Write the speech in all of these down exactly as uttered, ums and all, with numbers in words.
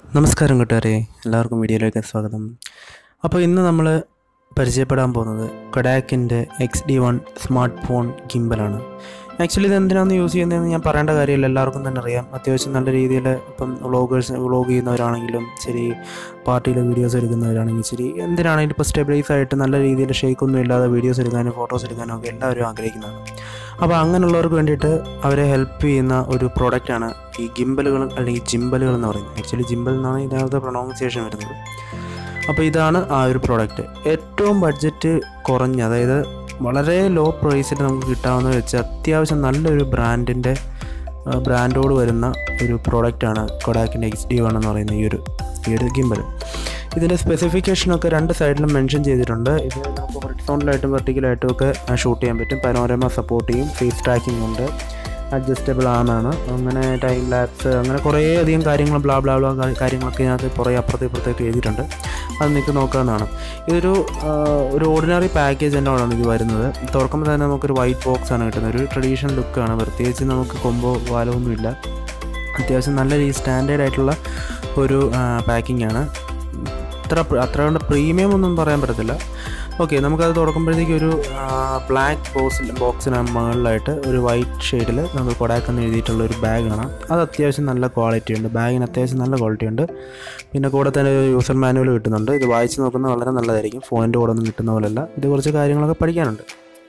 നമസ്കാരം കൂട്ടുകാരെ, എല്ലാവർക്കും വീഡിയോയിലേക്ക് സ്വാഗതം. അപ്പോൾ ഇന്ന് നമ്മൾ പരിചയപ്പെടാൻ പോകുന്നത് കൊഡാക്കിൻ്റെ X D one smart phone ഗിംബലാണ്. ആക്ച്വലി ഇത് എന്തിനാണ് യൂസ് ചെയ്യുന്നതെന്ന് ഞാൻ പറയേണ്ട കാര്യമില്ല, എല്ലാവർക്കും തന്നെ അറിയാം. അത്യാവശ്യം നല്ല രീതിയിൽ ഇപ്പം വ്ളോഗേഴ്സ് വ്ളോഗ് ചെയ്യുന്നവരാണെങ്കിലും ശരി, പാർട്ടിയിൽ വീഡിയോസ് എടുക്കുന്നവരാണെങ്കിലും ശരി, എന്തിനാണെങ്കിലും ഇപ്പോൾ സ്റ്റെബിലൈസ് ആയിട്ട് നല്ല രീതിയിൽ ഷേക്കൊന്നും ഇല്ലാതെ വീഡിയോസ് എടുക്കാനും ഫോട്ടോസ് എടുക്കാനും ഒക്കെ എല്ലാവരും ആഗ്രഹിക്കുന്നതാണ്. അപ്പോൾ അങ്ങനെയുള്ളവർക്ക് വേണ്ടിയിട്ട് അവരെ ഹെൽപ്പ് ചെയ്യുന്ന ഒരു പ്രോഡക്റ്റാണ് ഈ ഗിംബലുകൾ അല്ലെങ്കിൽ ജിംബലുകൾ എന്ന് പറയുന്നത്. ആക്ച്വലി ജിംബൽ എന്നാണ് ഇതിനകത്ത് പ്രൊണൗൺസിയേഷൻ വരുന്നത്. അപ്പോൾ ഇതാണ് ആ ഒരു പ്രോഡക്റ്റ്. ഏറ്റവും ബഡ്ജറ്റ് കുറഞ്ഞ, അതായത് വളരെ ലോ പ്രൈസിൽ നമുക്ക് കിട്ടാവുന്ന വെച്ച് അത്യാവശ്യം നല്ലൊരു ബ്രാൻഡിൻ്റെ ബ്രാൻഡോട് വരുന്ന ഒരു പ്രോഡക്റ്റാണ് കൊഡാക്കിൻ്റെ എക്സ് ഡി വൺ എന്ന് പറയുന്ന ഈ ഒരു ഈ ഒരു ഗിംബൽ. ഇതിൻ്റെ സ്പെസിഫിക്കേഷനൊക്കെ രണ്ട് സൈഡിലും മെൻഷൻ ചെയ്തിട്ടുണ്ട്. ഇത് നമുക്ക് ഹൊറിസോണ്ടലായിട്ടും വെർട്ടിക്കലായിട്ടും ഒക്കെ ഷൂട്ട് ചെയ്യാൻ പറ്റും. പനോരമ സപ്പോർട്ട് ചെയ്യും, ഫേസ് ട്രാക്കിംഗ് ഉണ്ട്, അഡ്ജസ്റ്റബിൾ ആമാണ്, അങ്ങനെ ടൈം ലാപ്സ്, അങ്ങനെ കുറേ അധികം കാര്യങ്ങൾ ബ്ലാ ബ്ലാ ബ്ലാ കാര്യങ്ങളൊക്കെ ഇതിനകത്ത് കുറേ അപ്പുറത്തെ ഇപ്പുറത്തേക്ക് എഴുതിയിട്ടുണ്ട്. അത് നിങ്ങൾക്ക് നോക്കാവുന്നതാണ്. ഇതൊരു ഒരു ഓർഡിനറി പാക്കേജ് തന്നെയാണ് ഇത് വരുന്നത്. തുറക്കുമ്പോൾ തന്നെ നമുക്കൊരു വൈറ്റ് ബോക്സ് ആണ് കിട്ടുന്നത്. ഒരു ട്രഡീഷണൽ ലുക്കാണ്, പ്രത്യേകിച്ച് നമുക്ക് കൊമ്പോ വാലമൊന്നുമില്ല. അത്യാവശ്യം നല്ല രീതി സ്റ്റാൻഡേർഡ് ആയിട്ടുള്ള ഒരു പാക്കിംഗ് ആണ്. അത്ര അത്ര കൊണ്ട് പ്രീമിയം ഒന്നും പറയാൻ പറ്റത്തില്ല. ഓക്കെ, നമുക്കത് തുറക്കുമ്പോഴത്തേക്ക് ഒരു ബ്ലാക്ക് ബോക്സിൽ ബോക്സിന് മുകളിലായിട്ട് ഒരു വൈറ്റ് ഷെയ്ഡിൽ നമുക്ക് കൊഡാക്ക് എന്ന് എഴുതിയിട്ടുള്ള ഒരു ബാഗ് കാണാം. അത് അത്യാവശ്യം നല്ല ക്വാളിറ്റി ഉണ്ട്, ബാഗിന് അത്യാവശ്യം നല്ല ക്വാളിറ്റി ഉണ്ട്. പിന്നെ കൂടെ തന്നെ ഒരു യൂസർ മാനുവൽ കിട്ടുന്നുണ്ട്. ഇത് വായിച്ച് നോക്കുന്നത് വളരെ നല്ലതായിരിക്കും, ഫോണിൻ്റെ കൂടെ ഒന്നും കിട്ടുന്ന പോലെയല്ല. ഇത് കുറച്ച് കാര്യങ്ങളൊക്കെ പഠിക്കാനുണ്ട്.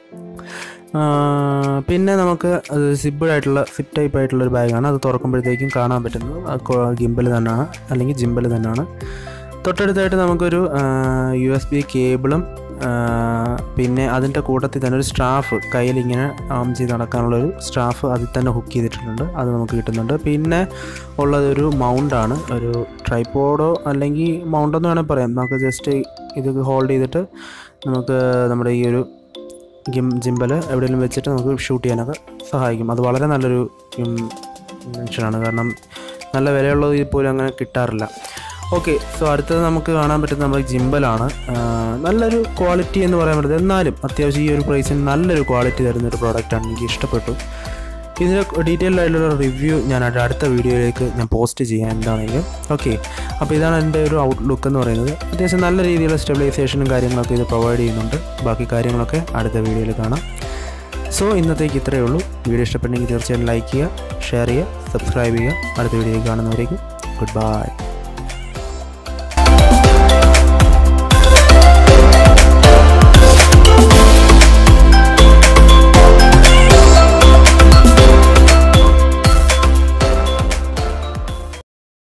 പിന്നെ നമുക്ക് അത് സിബ്ബഡ് ആയിട്ടുള്ള സിപ്പ് ടൈപ്പ് ആയിട്ടുള്ള ഒരു ബാഗാണ്. അത് തുറക്കുമ്പോഴത്തേക്കും കാണാൻ പറ്റുന്നത് ഗിംബൽ തന്നെയാണ്, അല്ലെങ്കിൽ ജിംബൽ തന്നെയാണ്. തൊട്ടടുത്തായിട്ട് നമുക്കൊരു യു എസ് ബി കേബിളും പിന്നെ അതിൻ്റെ കൂട്ടത്തിൽ തന്നെ ഒരു സ്ട്രാഫ്, കയ്യിലിങ്ങനെ ആം ചെയ്ത് നടക്കാനുള്ളൊരു സ്ട്രാഫ് അതിൽ തന്നെ ഹുക്ക് ചെയ്തിട്ടുണ്ട്, അത് നമുക്ക് കിട്ടുന്നുണ്ട്. പിന്നെ ഉള്ളതൊരു മൗണ്ടാണ്, ഒരു ട്രൈപോഡോ അല്ലെങ്കിൽ മൗണ്ടെന്ന് വേണമെങ്കിൽ പറയാം. നമുക്ക് ജസ്റ്റ് ഇത് ഹോൾഡ് ചെയ്തിട്ട് നമുക്ക് നമ്മുടെ ഈ ഒരു ഗിം ജിംബൽ എവിടെയെങ്കിലും വെച്ചിട്ട് നമുക്ക് ഷൂട്ട് ചെയ്യാനൊക്കെ സഹായിക്കും. അത് വളരെ നല്ലൊരു ഇൻവെൻഷനാണ്, കാരണം നല്ല വിലയുള്ളത് ഇപ്പോഴും അങ്ങനെ കിട്ടാറില്ല. ഓക്കെ, സോ അടുത്തത് നമുക്ക് കാണാൻ പറ്റുന്നത് നമ്മുടെ ജിംബലാണ്. നല്ലൊരു ക്വാളിറ്റി എന്ന് പറയാൻ പറ്റുന്നത്, എന്നാലും അത്യാവശ്യം ഈ ഒരു പ്രൈസിന് നല്ലൊരു ക്വാളിറ്റി തരുന്നൊരു പ്രോഡക്റ്റാണ്. എനിക്ക് ഇഷ്ടപ്പെട്ടു. ഇതിൻ്റെ ഡീറ്റെയിൽഡ് ആയിട്ടുള്ള റിവ്യൂ ഞാൻ അടുത്ത വീഡിയോയിലേക്ക് ഞാൻ പോസ്റ്റ് ചെയ്യാം എന്താണെങ്കിലും. ഓക്കെ, അപ്പോൾ ഇതാണ് എൻ്റെ ഒരു ഔട്ട്ലുക്ക് എന്ന് പറയുന്നത്. അത്യാവശ്യം നല്ല രീതിയിലുള്ള സ്റ്റെബിലൈസേഷനും കാര്യങ്ങളൊക്കെ ഇത് പ്രൊവൈഡ് ചെയ്യുന്നുണ്ട്. ബാക്കി കാര്യങ്ങളൊക്കെ അടുത്ത വീഡിയോയിൽ കാണാം. സോ ഇന്നത്തേക്ക് ഇത്രയേ ഉള്ളൂ. വീഡിയോ ഇഷ്ടപ്പെട്ടെങ്കിൽ തീർച്ചയായും ലൈക്ക് ചെയ്യുക, ഷെയർ ചെയ്യുക, സബ്സ്ക്രൈബ് ചെയ്യുക. അടുത്ത വീഡിയോയിൽ കാണുന്നവരേക്കും ഗുഡ് ബൈ.